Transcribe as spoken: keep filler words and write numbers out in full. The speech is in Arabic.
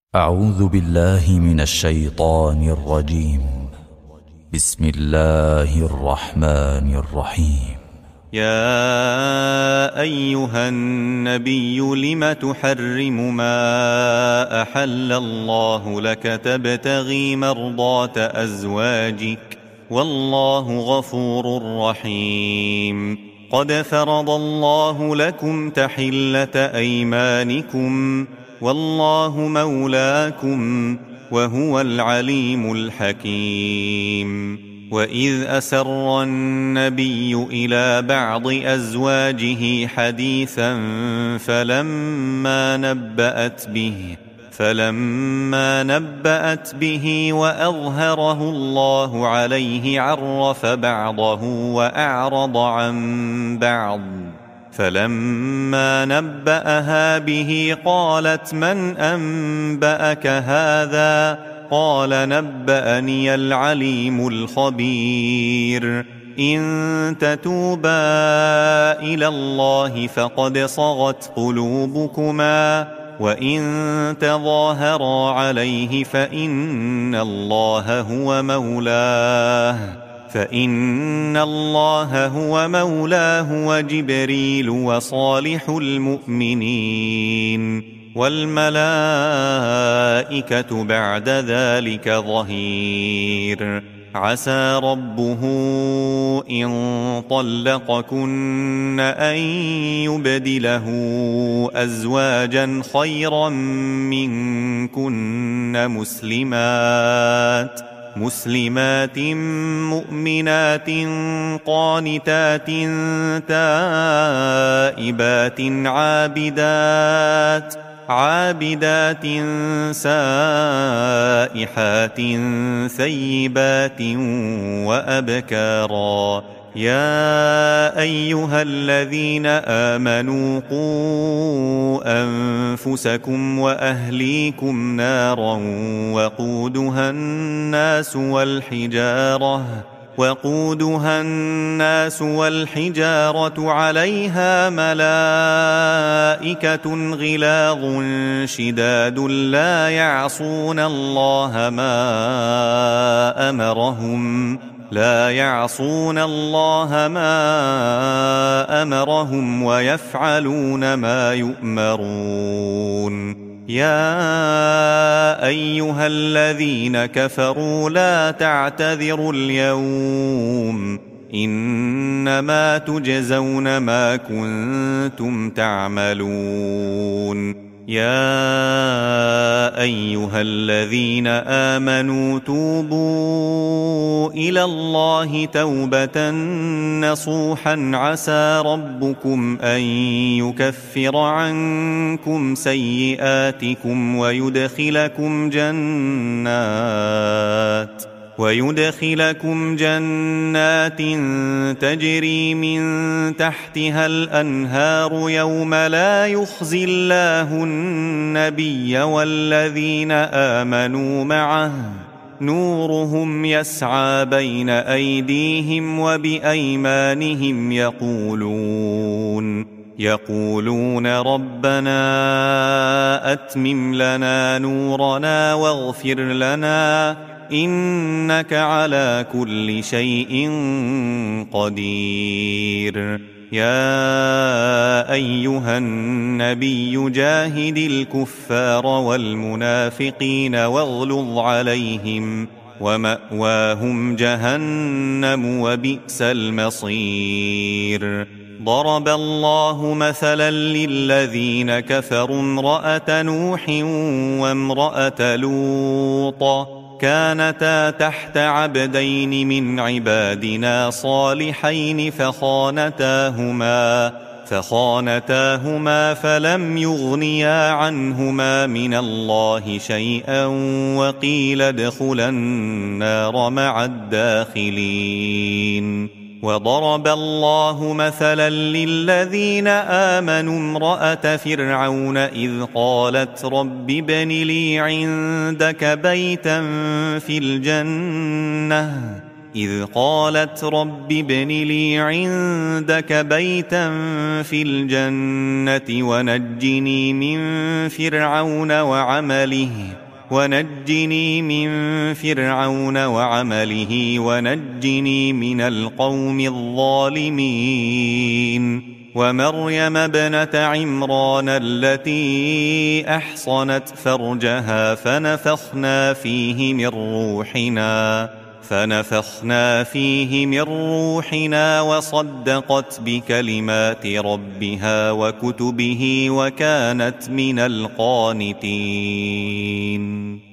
أعوذ بالله من الشيطان الرجيم. بسم الله الرحمن الرحيم. يا أيها النبي لم تحرم ما أحل الله لك تبتغي مرضات أزواجك والله غفور رحيم. قد فرض الله لكم تحلة أيمانكم والله مولاكم وهو العليم الحكيم. وإذ أسر النبي إلى بعض أزواجه حديثا فلما نبأت به فلما نبأت به وأظهره الله عليه عرف بعضه وأعرض عن بعض. فلما نبأها به قالت من أنبأك هذا؟ قال نبأني العليم الخبير. إن تتوبا إلى الله فقد صغت قلوبكما وإن تظاهرا عليه فإن الله هو مولاه فإن الله هو مولاه وجبريل وصالح المؤمنين والملائكة بعد ذلك ظهير. عسى ربه إن طلقكن أن يبدله أزواجا خيرا منكن مسلمات مسلمات مؤمنات قانتات تائبات عابدات عابدات سائحات ثيبات وأبكارا. يا أيها الذين آمنوا قوا أنفسكم وأهليكم نارا وقودها الناس والحجارة وقودها الناس والحجارة عليها ملائكة غلاظ شداد لا يعصون الله ما أمرهم لا يعصون الله ما أمرهم ويفعلون ما يؤمرون. يا أيها الذين كفروا لا تعتذروا اليوم إنما تجزون ما كنتم تعملون. يا أيها الذين آمنوا توبوا إلى الله توبة نصوحا عسى ربكم أن يكفر عنكم سيئاتكم ويدخلكم جنات ويدخلكم جنات تجري من تحتها الأنهار يوم لا يخزي الله النبي والذين آمنوا معه نورهم يسعى بين أيديهم وبأيمانهم يقولون يقولون ربنا أتمم لنا نورنا واغفر لنا إنك على كل شيء قدير. يا أيها النبي جاهد الكفار والمنافقين واغلظ عليهم ومأواهم جهنم وبئس المصير. ضرب الله مثلا للذين كفروا امرأة نوح وامرأة لوط كانتا تحت عبدين من عبادنا صالحين فخانتاهما فخانتاهما فلم يغنيا عنهما من الله شيئا وقيل ادخلا النار مع الداخلين. وضرب الله مثلا للذين آمنوا امرأة فرعون إذ قالت رب ابن لي عندك بيتا في الجنة إذ قالت رب ابن لي عندك بيتا في الجنة ونجني من فرعون وعمله ونجني من فرعون وعمله ونجني من القوم الظالمين ومريم ابنة عمران التي أحصنت فرجها فنفخنا فيه من روحنا فنفخنا فيه من روحنا وصدقت بكلمات ربها وكتبه وكانت من القانتين.